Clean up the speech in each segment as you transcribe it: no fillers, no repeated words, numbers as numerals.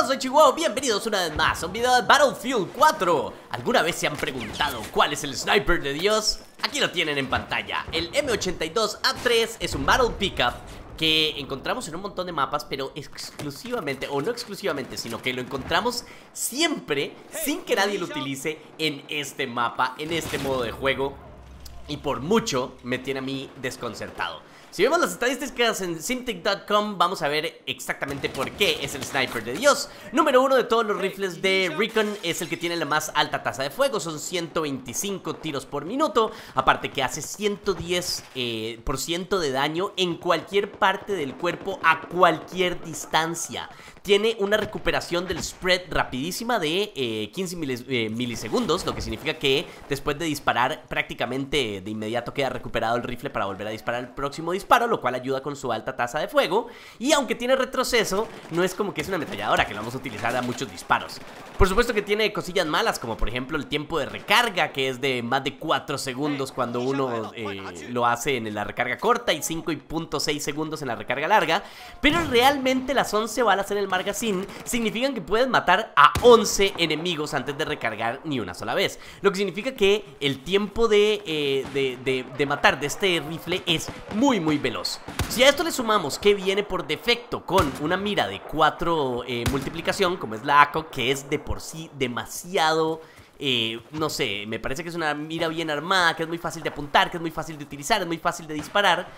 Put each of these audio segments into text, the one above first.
todos, soy Chihuahua, bienvenidos una vez más a un video de Battlefield 4. ¿Alguna vez se han preguntado cuál es el sniper de Dios? Aquí lo tienen en pantalla. El M82A3 es un Battle Pickup que encontramos en un montón de mapas, pero exclusivamente, o no exclusivamente, sino que lo encontramos siempre, sin que nadie lo utilice, en este mapa, en este modo de juego. Y por mucho me tiene a mí desconcertado. Si vemos las estadísticas en Simtic.com, vamos a ver exactamente por qué es el sniper de Dios. Número 1 de todos los rifles de Recon, es el que tiene la más alta tasa de fuego. Son 125 tiros por minuto. Aparte que hace 110% de daño en cualquier parte del cuerpo a cualquier distancia. Tiene una recuperación del spread rapidísima de 15 milisegundos, lo que significa que después de disparar prácticamente de inmediato queda recuperado el rifle para volver a disparar el próximo disparo, lo cual ayuda con su alta tasa de fuego. Y aunque tiene retroceso, no es como que es una ametralladora que lo vamos a utilizar a muchos disparos. Por supuesto que tiene cosillas malas, como por ejemplo el tiempo de recarga, que es de más de 4 segundos cuando uno lo hace en la recarga corta y 5.6 segundos en la recarga larga. Pero realmente las 11 balas en el magazine significan que puedes matar a 11 enemigos antes de recargar ni una sola vez, lo que significa que el tiempo de matar de este rifle es muy veloz. Si a esto le sumamos que viene por defecto con una mira de 4 multiplicación, como es la ACOG, que es de por sí demasiado... no sé, me parece que es una mira bien armada, que es muy fácil de apuntar, que es muy fácil de utilizar, es muy fácil de disparar,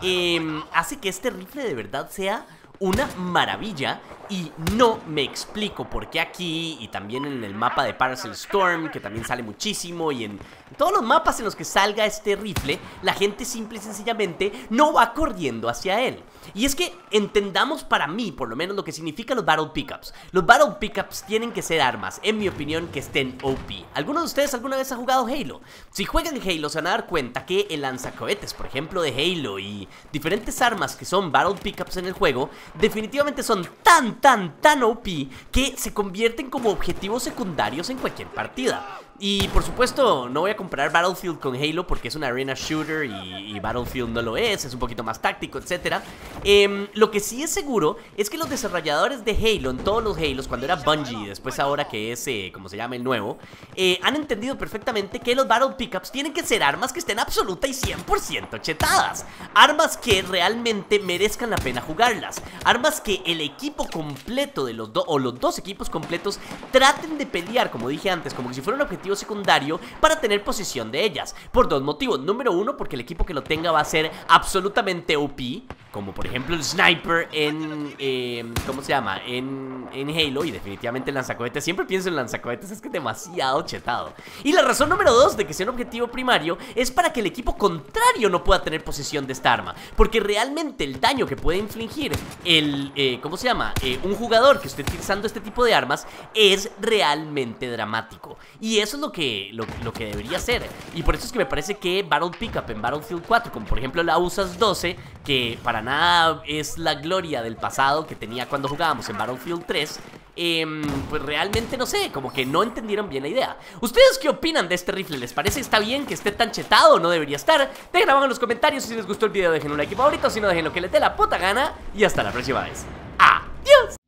hace que este rifle de verdad sea una maravilla. Y no me explico por qué aquí y también en el mapa de Parcel Storm, que también sale muchísimo, y en todos los mapas en los que salga este rifle, la gente simple y sencillamente no va corriendo hacia él. Y es que entendamos, para mí por lo menos, lo que significan los Battle Pickups. Los Battle Pickups tienen que ser armas, en mi opinión, que estén OP. ¿Alguno de ustedes alguna vez ha jugado Halo? Si juegan Halo se van a dar cuenta que el lanzacohetes, por ejemplo, de Halo, y diferentes armas que son Battle Pickups en el juego, definitivamente son tan OP que se convierten como objetivos secundarios en cualquier partida. Y por supuesto no voy a comparar Battlefield con Halo porque es una arena shooter y Battlefield no lo es un poquito más táctico, etc. Lo que sí es seguro es que los desarrolladores de Halo, en todos los Halos, cuando era Bungie y después ahora que es, como se llama, el nuevo, han entendido perfectamente que los Battle Pickups tienen que ser armas que estén absoluta y 100% chetadas. Armas que realmente merezcan la pena jugarlas. Armas que el equipo completo de los dos, o los dos equipos completos, traten de pelear, como dije antes, como si fuera un objetivo secundario para tener posesión de ellas, por dos motivos. Número uno, porque el equipo que lo tenga va a ser absolutamente OP, como por ejemplo el sniper en ¿cómo se llama? En Halo. Y definitivamente el lanzacohetes, siempre pienso en lanzacohetes, es que es demasiado chetado. Y la razón número dos de que sea un objetivo primario es para que el equipo contrario no pueda tener posesión de esta arma, porque realmente el daño que puede infligir el, ¿cómo se llama? Un jugador que esté utilizando este tipo de armas es realmente dramático. Y eso es lo que debería ser. Y por eso es que me parece que Battle Pickup en Battlefield 4, como por ejemplo la USAS 12, que para nada es la gloria del pasado que tenía cuando jugábamos en Battlefield 3, pues realmente no sé, como que no entendieron bien la idea. ¿Ustedes qué opinan de este rifle? ¿Les parece está bien que esté tan chetado o no debería estar? Dejen abajo en los comentarios. Si les gustó el video dejen un like favorito, si no dejen lo que les dé la puta gana. Y hasta la próxima vez. ¡Adiós!